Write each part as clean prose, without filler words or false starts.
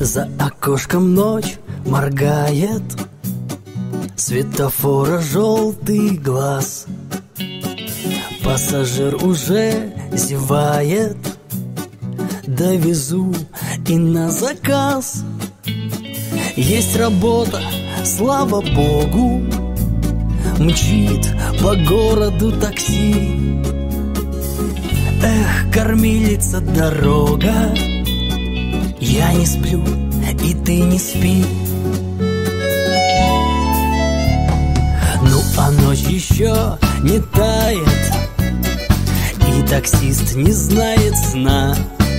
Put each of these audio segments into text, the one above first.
За окошком ночь моргает, светофора желтый глаз. Пассажир уже зевает, довезу и на заказ. Есть работа, слава богу, мчит по городу такси. Эх, кормилица дорога, я не сплю, и ты не спи. Ну а ночь еще не тает, и таксист не знает сна.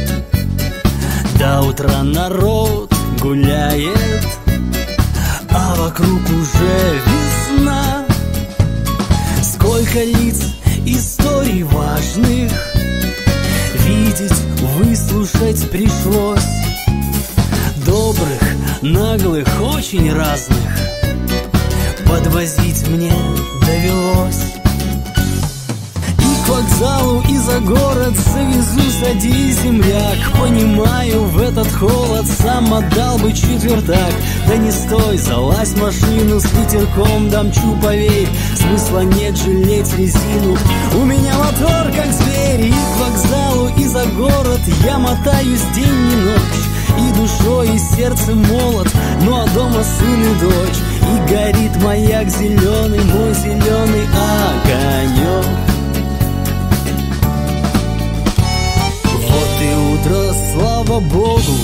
До утра народ гуляет, а вокруг уже весна. Сколько лиц, историй важных видеть, выслушать пришлось. Добрых, наглых, очень разных подвозить мне довелось. И к вокзалу, и за город завезу, садись, земляк. Понимаю, в этот холод сам отдал бы четвертак. Да не стой, залазь в машину, с ветерком домчу, поверь. Смысла нет жалеть резину, у меня мотор как зверь. И к вокзалу, и за город я мотаюсь день и ночь. И душой, и сердцем молод, ну а дома сын и дочь. И горит маяк зеленый, мой зеленый огонек. Вот и утро, слава богу,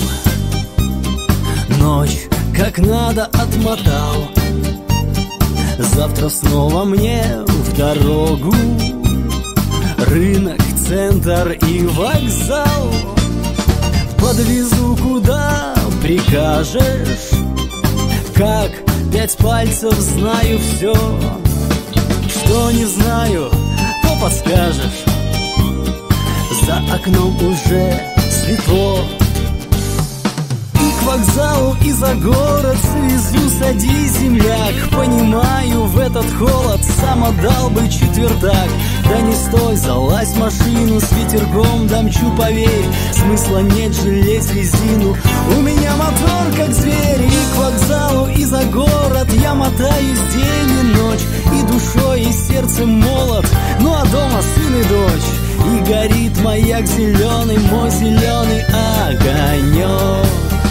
ночь как надо отмотал. Завтра снова мне в дорогу, рынок, центр и вокзал. Подвезу куда прикажешь, как 5 пальцев знаю все. Что не знаю, то подскажешь. За окном уже светло. И к вокзалу, и за город завезу, садись, земляк. Понимаю, в этот холод сам отдал бы четвертак. Да не стой, залазь в машину, с ветерком домчу, поверь. Смысла нет жалеть резину, у меня мотор как зверь. И к вокзалу, и за город я мотаюсь день и ночь. И душой, и сердцем молод, ну а дома сын и дочь. И горит маяк зеленый, мой зеленый огонек.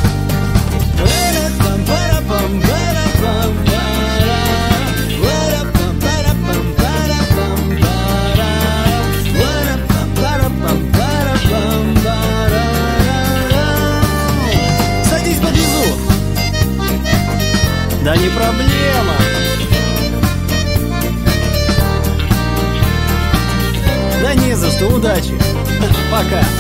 Садись, подвезу. Да не проблема. Да не за что, удачи. Пока.